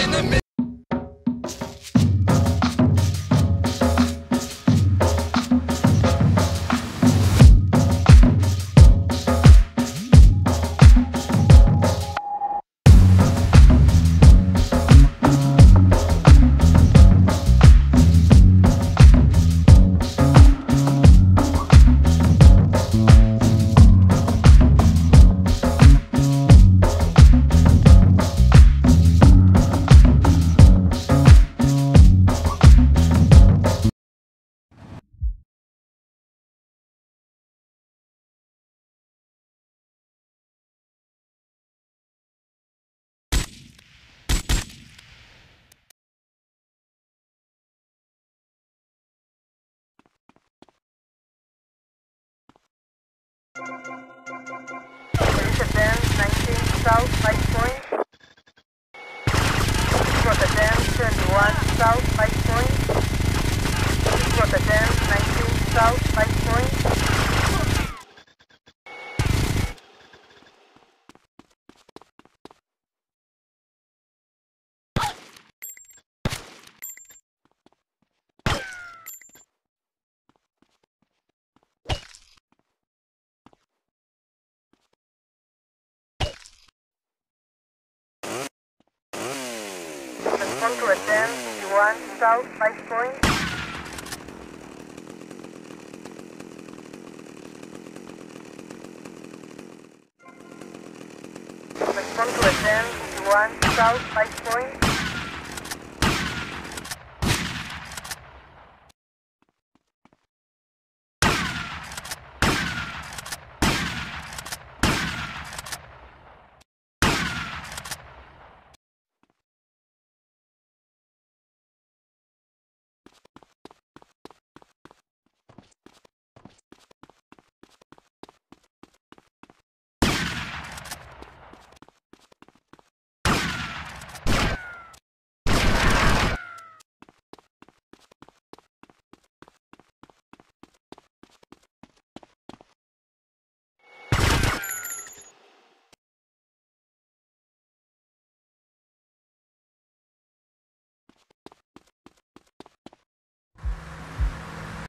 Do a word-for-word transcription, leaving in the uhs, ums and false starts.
Rotterdam, nineteen South, five point. Rotterdam, twenty-one South, five point. Rotterdam, nineteen South, five point. Respond to Rotterdam, fifty-one South, five point. Respond to Rotterdam, fifty-one South, five point.